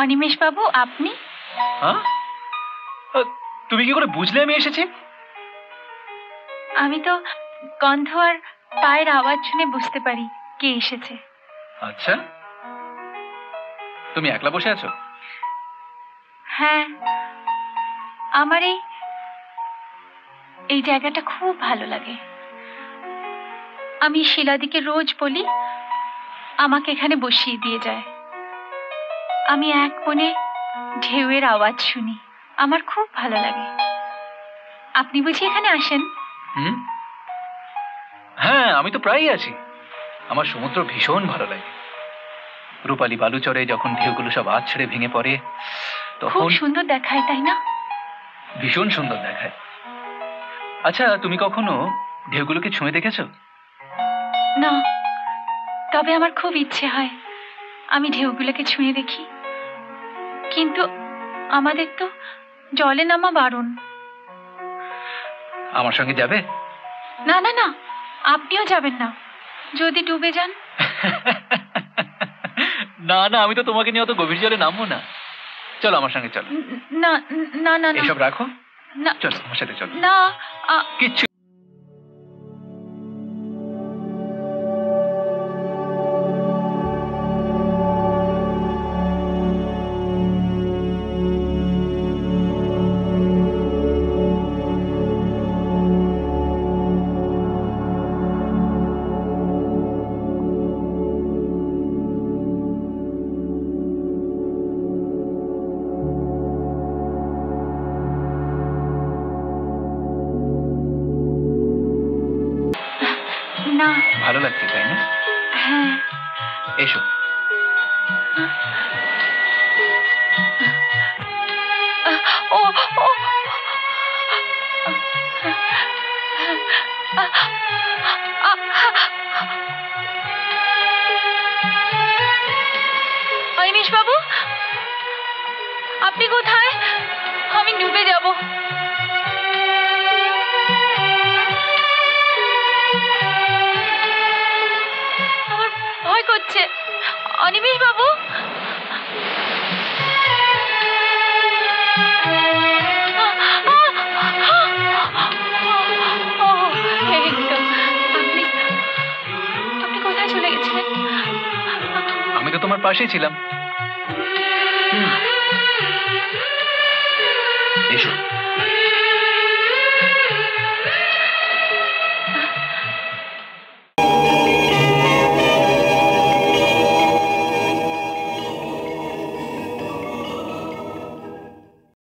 অনিমেষ বাবু, আপনি? তুমি কি করে বুঝলে আমি এসেছি? আমি তো গন্ধ আর পায়ের আওয়াজ শুনে বুঝতে পারি কে এসেছে। আচ্ছা, তুমি একলা বসে আছো? হ্যাঁ, আমার এই জায়গাটা খুব ভালো লাগে। আমি শিলাদিকে রোজ বলি আমাকে এখানে বসিয়ে দিয়ে যায়। আমি এক কোণে ঢেউয়ের আওয়াজ শুনি, আমার খুব ভালো লাগে। আপনি বুঝি এখানে আসেন? হ্যাঁ, আমি তো প্রায়ই আছি। আমার সমুদ্র ভীষণ ভালো লাগে। রূপালী বালুচরে যখন ঢেউগুলো সব আজ ছেড়ে ভেঙে পড়ে তখন খুব সুন্দর দেখায়, তাই না? ভীষণ সুন্দর দেখায়। আচ্ছা, তুমি কখনো ঢেউগুলোকে ছুঁয়ে দেখেছো? না, তবে আমার খুব ইচ্ছে হয় আমি ঢেউগুলোকে ছুঁয়ে দেখি, কিন্তু আমাদের তো জলে নামা বারণ। আমার সঙ্গে যাবে? না না না, আপনিও যাবেন না, যদি ডুবে যান। না না, আমি তো তোমাকে নিয়ে অত গভীর জলে নামবো না। চলো আমার সঙ্গে চলো। না না না, এসব রাখো, না চলো আমার সাথে চলো। না, কিচ্ছু ভালো লাগছে, তাই না? হ্যাঁ, এসো। অনিমেষ বাবু, আপনি কোথায়? আমি ডুবে যাব। আমার ভয় করছে। অনিমেষ বাবু, আপনি কোথায় চলে গেছিলেন? আমি তো তোমার পাশেই ছিলাম। এসো।